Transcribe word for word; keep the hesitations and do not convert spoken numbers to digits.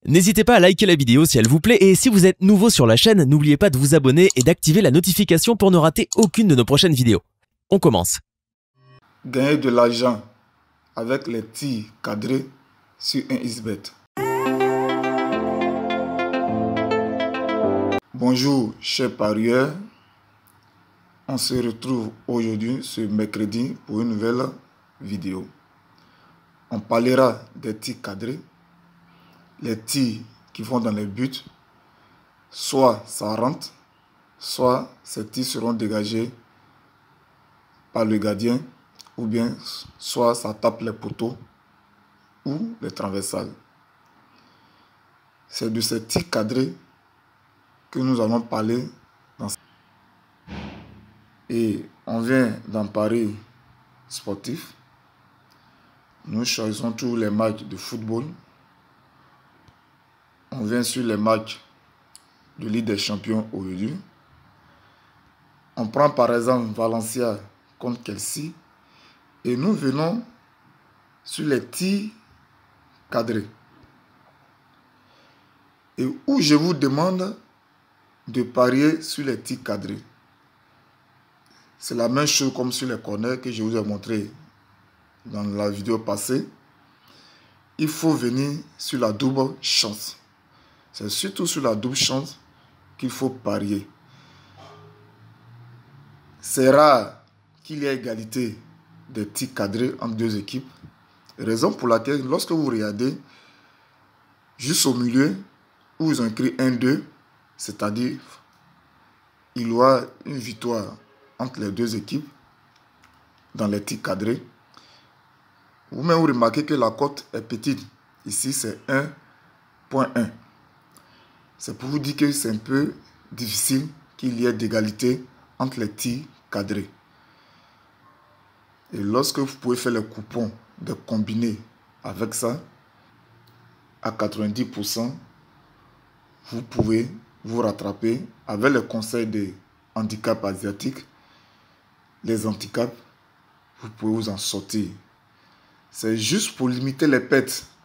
N'hésitez pas à liker la vidéo si elle vous plaît et si vous êtes nouveau sur la chaîne, n'oubliez pas de vous abonner et d'activer la notification pour ne rater aucune de nos prochaines vidéos. On commence. Gagner de l'argent avec les tirs cadrés sur un xBet. Bonjour chers parieurs, on se retrouve aujourd'hui ce mercredi pour une nouvelle vidéo. On parlera des tirs cadrés, les tirs qui vont dans les buts, soit ça rentre, soit ces tirs seront dégagés par le gardien, ou bien soit ça tape les poteaux ou les transversales. C'est de ces tirs cadrés que nous allons parler dans cette... Et on vient d'un pari sportif. Nous choisissons tous les matchs de football. On vient sur les matchs de Ligue des Champions aujourd'hui. On prend par exemple Valencia contre Chelsea. Et nous venons sur les tirs cadrés. Et où je vous demande de parier sur les tirs cadrés. C'est la même chose comme sur les corners que je vous ai montré dans la vidéo passée. Il faut venir sur la double chance. C'est surtout sur la double chance qu'il faut parier. C'est rare qu'il y ait égalité des tirs cadrés entre deux équipes. Raison pour laquelle, lorsque vous regardez juste au milieu, où ils ont écrit un deux, c'est-à-dire il y aura une victoire entre les deux équipes dans les tirs cadrés. Vous-même, vous remarquez que la cote est petite. Ici, c'est un virgule un. C'est pour vous dire que c'est un peu difficile qu'il y ait d'égalité entre les tirs cadrés. Et lorsque vous pouvez faire le coupon de combiner avec ça, à quatre-vingt-dix pour cent, vous pouvez vous rattraper avec le conseil des handicaps asiatiques. Les handicaps, vous pouvez vous en sortir. C'est juste pour limiter les pertes